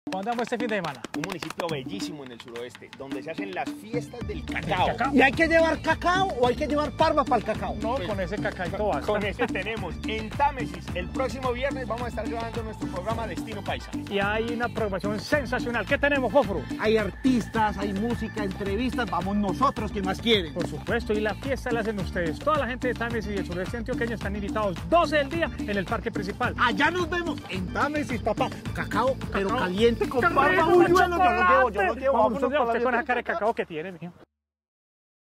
¿Dónde vamos este fin de semana? Un municipio bellísimo en el suroeste, donde se hacen las fiestas del cacao. ¿Y hay que llevar cacao o hay que llevar parva para el cacao? No, pues, con ese cacaito basta. Con ese tenemos en Támesis. El próximo viernes vamos a estar grabando nuestro programa Destino Paisa. Y hay una programación sensacional. ¿Qué tenemos, Fósforo? Hay artistas, hay música, entrevistas, vamos nosotros, ¿qué más quieren? Por supuesto, y la fiesta la hacen ustedes. Toda la gente de Támesis y el sureste antioqueño están invitados 12 del día en el parque principal. Allá nos vemos en Támesis, papá. Cacao, pero caliente con ¡Qué parva, rico, buñuelo. chocolate! Yo lo llevo. Vamos, Vámonos para la usted con esa fiesta. cara de cacao que tiene, mijo.